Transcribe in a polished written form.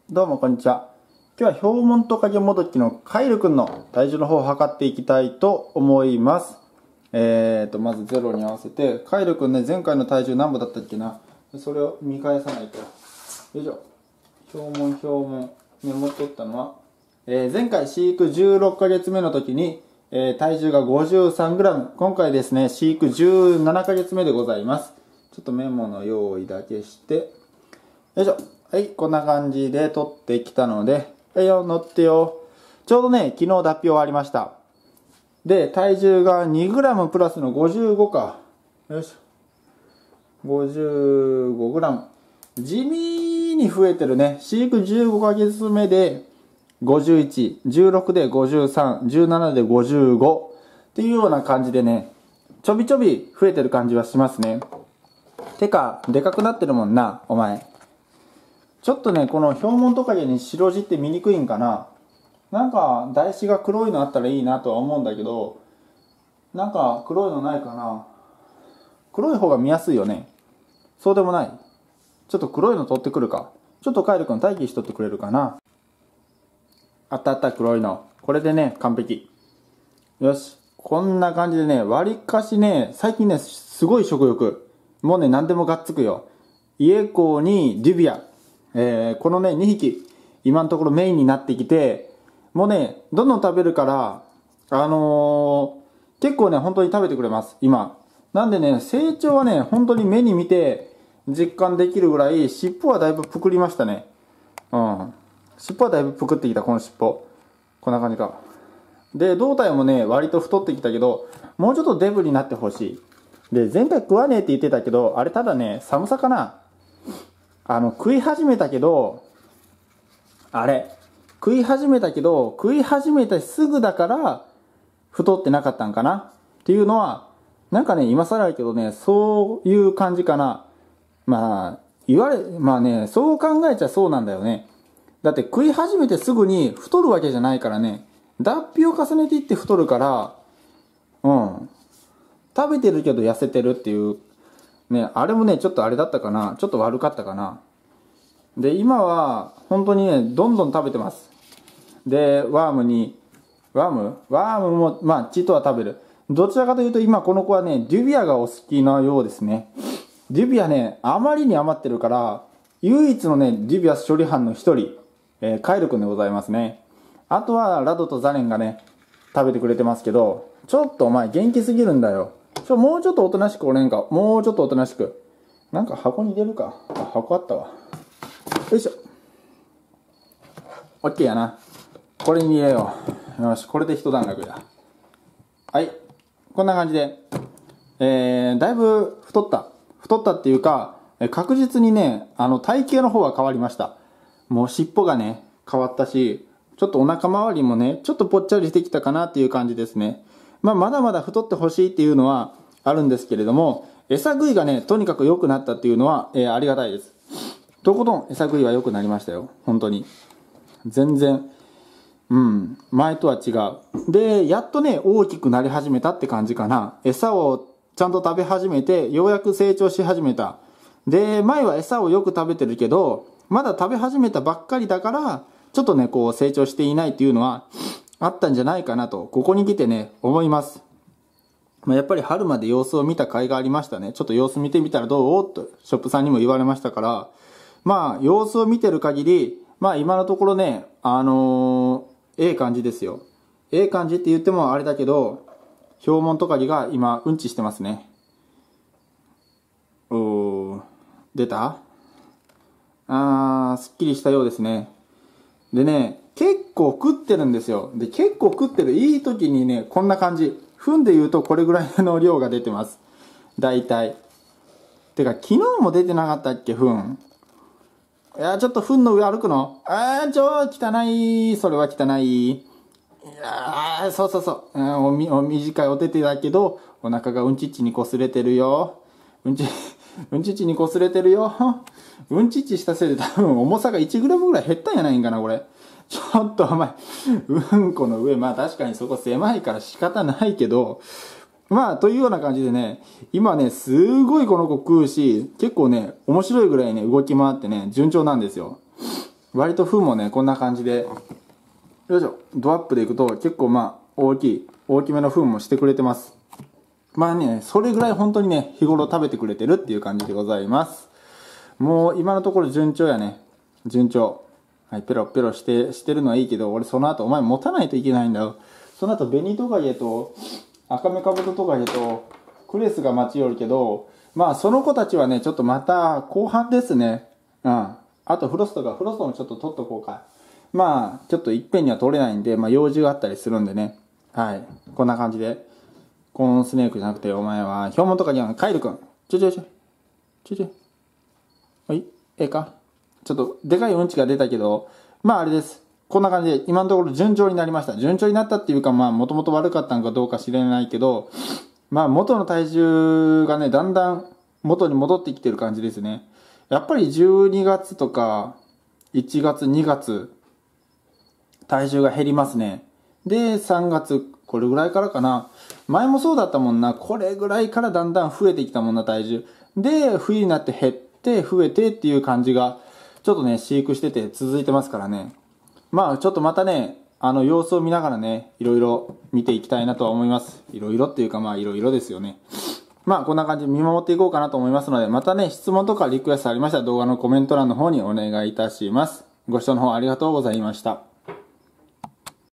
どうもこんにちは。今日はヒョウモントカゲモドキのカイルくんの体重の方を測っていきたいと思います。まずゼロに合わせて、カイルくんね、前回の体重何歩だったっけな。それを見返さないと。よいしょ。ヒョウモン。メモっとったのは、前回飼育16ヶ月目の時に、体重が 53g。今回ですね、飼育17ヶ月目でございます。ちょっとメモの用意だけして、よいしょ。はい、こんな感じで取ってきたので、はいよ、乗ってよ。ちょうどね、昨日脱皮終わりました。で、体重が 2g プラスの55か。よいしょ。55g。地味に増えてるね。飼育15ヶ月目で51、16で53、17で55っていうような感じでね、ちょびちょび増えてる感じはしますね。てか、でかくなってるもんな、お前。ちょっとね、このヒョウモントカゲに白地って見にくいんかな。なんか、台紙が黒いのあったらいいなとは思うんだけど、なんか黒いのないかな。黒い方が見やすいよね。そうでもない。ちょっと黒いの取ってくるか。ちょっとカイル君待機しとってくれるかな。あったあった、黒いの。これでね、完璧。よし。こんな感じでね、割かしね、最近ね、すごい食欲。もうね、何でもがっつくよ。イエコーにデュビア。このね、2匹、今のところメインになってきて、もうね、どんどん食べるから、結構ね、本当に食べてくれます、今。なんでね、成長はね、本当に目に見て実感できるぐらい、尻尾はだいぶぷくりましたね。うん。尻尾はだいぶぷくってきた、この尻尾。こんな感じか。で、胴体もね、割と太ってきたけど、もうちょっとデブになってほしい。で、前回食わねえって言ってたけど、あれただね、寒さかな。食い始めたけど、食い始めてすぐだから、太ってなかったんかなっていうのは、なんかね、今更やけどね、そういう感じかな。まあね、そう考えちゃそうなんだよね。だって食い始めてすぐに太るわけじゃないからね、脱皮を重ねていって太るから、食べてるけど痩せてるっていう、ね、あれもね、ちょっとあれだったかな。ちょっと悪かったかな。で、今は、本当にね、どんどん食べてます。で、ワームも、まあ、チとは食べる。どちらかというと、今この子はね、デュビアがお好きなようですね。デュビアね、あまりに余ってるから、唯一のね、デュビア処理班の一人、カイル君でございますね。あとは、ラドとザレンがね、食べてくれてますけど、ちょっとお前元気すぎるんだよ。もうちょっとおとなしくおれんか。もうちょっとおとなしく。なんか箱に入れるか。あ、箱あったわ。よいしょ。オッケーやな。これに入れよう。よし、これで一段落だ。はい。こんな感じで。だいぶ太った。太ったっていうか、確実にね、体型の方は変わりました。もう尻尾がね、変わったし、ちょっとお腹周りもね、ちょっとぽっちゃりしてきたかなっていう感じですね。まあ、まだまだ太ってほしいっていうのはあるんですけれども、餌食いがね、とにかく良くなったっていうのは、ありがたいです。とことん餌食いは良くなりましたよ。本当に。全然。前とは違う。で、やっとね、大きくなり始めたって感じかな。餌をちゃんと食べ始めて、ようやく成長し始めた。で、前は餌をよく食べてるけど、まだ食べ始めたばっかりだから、ちょっとね、こう成長していないっていうのはあったんじゃないかなと、ここに来てね、思います。やっぱり春まで様子を見た甲斐がありましたね。ちょっと様子見てみたらどうと、ショップさんにも言われましたから、まあ、様子を見てる限り、まあ今のところね、ええ感じですよ。ええ感じって言ってもあれだけど、ヒョウモントカゲが今、うんちしてますね。出た？すっきりしたようですね。でね、結構食ってるんですよ。で、結構食ってるいい時にね、こんな感じ。糞で言うとこれぐらいの量が出てます。大体。てか、昨日も出てなかったっけ、糞。いや、ちょっと糞の上歩くの？汚い。それは汚い。いやそう。短いお手手だけど、お腹がうんちっちに擦れてるよ。うんちっちに擦れてるよ。うんちっちしたせいで多分重さが 1g ぐらい減ったんやないんかな、これ。ちょっとお前、うんこの上、まあ確かにそこ狭いから仕方ないけど、まあ、というような感じでね、今ね、すごいこの子食うし、結構ね、面白いぐらいね、動き回ってね、順調なんですよ。 割と糞もね、こんな感じで、よいしょ、ドアップでいくと結構大きめの糞もしてくれてます。それぐらい本当にね、日頃食べてくれてるっていう感じでございます。もう今のところ順調やね。順調。はい、ペロペロしてるのはいいけど、俺その後お前持たないといけないんだよ。その後ベニトカゲと赤目カブトトカゲとクレスが待ち寄るけど、その子たちはね、ちょっとまた後半ですね。あとフロストもちょっと取っとこうか。ちょっといっぺんには取れないんで、用事があったりするんでね。はい。こんな感じで。コーンスネークじゃなくて、お前は、ヒョウモントカゲのカイルくん。はい。ええか。ちょっと、でかいうんちが出たけど、あれです。こんな感じで、今のところ順調になりました。順調になったっていうか、もともと悪かったのかどうか知れないけど、元の体重がね、だんだん元に戻ってきてる感じですね。やっぱり12月とか、1月、2月、体重が減りますね。で、3月、これぐらいからかな。前もそうだったもんな。これぐらいからだんだん増えてきたもんな、体重。で、冬になって減って、増えてっていう感じが、ちょっとね、飼育してて続いてますからね。ちょっとまたね、様子を見ながらね、いろいろ見ていきたいなとは思います。いろいろっていうか、いろいろですよね。こんな感じで見守っていこうかなと思いますので、またね、質問とかリクエストありましたら動画のコメント欄の方にお願いいたします。ご視聴の方ありがとうございました。